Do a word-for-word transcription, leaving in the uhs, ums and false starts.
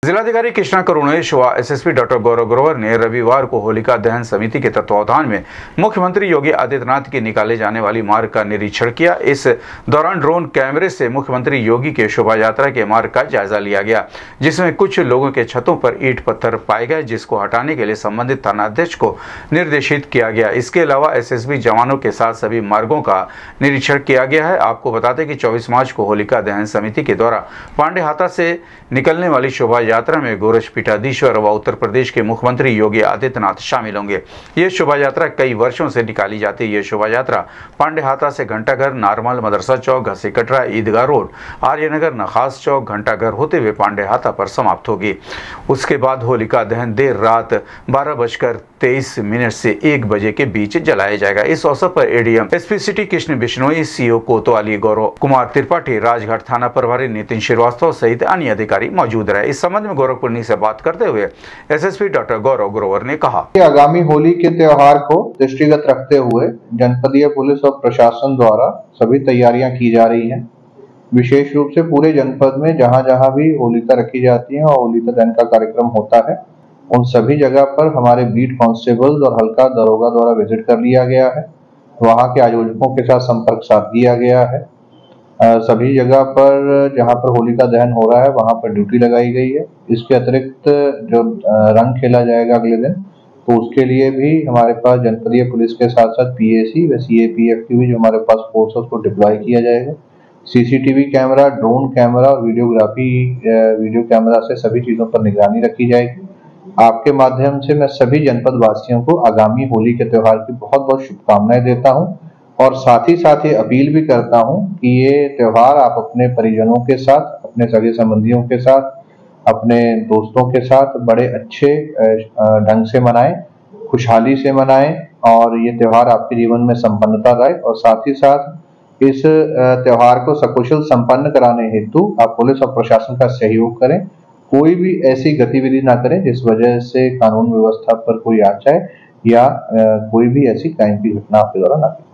जिलाधिकारी कृष्णा करुणेश व SSP doctor गौरव ग्रोवर ने रविवार को होलिका दहन समिति के तत्वावधान में मुख्यमंत्री योगी आदित्यनाथ की निकाले जाने वाली मार्ग का निरीक्षण किया। इस दौरान ड्रोन कैमरे से मुख्यमंत्री योगी के शोभा यात्रा के मार्ग का जायजा लिया गया, जिसमें कुछ लोगों के छतों पर ईंट पत्थर पाए गए, जिसको हटाने के लिए संबंधित थानाध्यक्ष को निर्देशित किया गया। इसके अलावा एसएसबी जवानों के साथ सभी मार्गों का निरीक्षण किया गया है। आपको बता दें कि चौबीस मार्च को होलिका दहन समिति के द्वारा पांडेहाता से निकलने वाली शोभा यात्रा में गोरक्ष पीठाधीश्वर व उत्तर प्रदेश के मुख्यमंत्री योगी आदित्यनाथ शामिल होंगे। ये शोभा यात्रा कई वर्षों से निकाली जाती है। ये शोभा यात्रा पांडेहाता से घंटाघर, नारमल, मदरसा चौक, घसी कटरा, ईदगाह रोड, आर्यनगर, नखास चौक, घंटाघर होते हुए पांडेहाता पर समाप्त होगी। उसके बाद होलिका दहन देर रात बारह बजकर तेईस मिनट से एक बजे के बीच जलाया जाएगा। इस अवसर पर ADM SP city Krishna Bishnoi, CO Kotwali Gaurav Kumar Tripathi, Rajghat थाना प्रभारी नितिन श्रीवास्तव सहित अन्य अधिकारी मौजूद रहे। इस संबंध में गोरखपुर से बात करते हुए एसएसपी डॉक्टर गौरव ग्रोवर ने कहा कि आगामी होली के त्योहार को दृष्टिगत रखते हुए जनपदीय पुलिस और प्रशासन द्वारा सभी तैयारियां की जा रही हैं। विशेष रूप से पूरे जनपद में जहां जहां भी होलिका रखी जाती है और होलिका दहन का कार्यक्रम होता है, उन सभी जगह पर हमारे बीट कांस्टेबल्स और हल्का दरोगा द्वारा विजिट कर लिया गया है। वहां के आयोजकों के साथ संपर्क साध दिया गया है। आ, सभी जगह पर जहां पर होलिका दहन हो रहा है वहां पर ड्यूटी लगाई गई है। इसके अतिरिक्त जो रंग खेला जाएगा अगले दिन, तो उसके लिए भी हमारे पास जनपदीय पुलिस के साथ साथ पीएसी व सीएपीएफ की भी जो हमारे पास फोर्स है उसको डिप्लॉय किया जाएगा। सीसीटीवी कैमरा, ड्रोन कैमरा और वीडियोग्राफी वीडियो कैमरा से सभी चीजों पर निगरानी रखी जाएगी। आपके माध्यम से मैं सभी जनपद वासियों को आगामी होली के त्योहार की बहुत बहुत शुभकामनाएं देता हूं और साथ ही साथ ये अपील भी करता हूं कि ये त्योहार आप अपने परिजनों के साथ, अपने सगे संबंधियों के साथ, अपने दोस्तों के साथ बड़े अच्छे ढंग से मनाएं, खुशहाली से मनाएं और ये त्योहार आपके जीवन में संपन्नता लाए। और साथ ही साथ इस त्योहार को सकुशल संपन्न कराने हेतु आप पुलिस और प्रशासन का सहयोग करें। कोई भी ऐसी गतिविधि ना करें जिस वजह से कानून व्यवस्था पर कोई आ जाए या कोई भी ऐसी क्राइम की घटना आपके द्वारा ना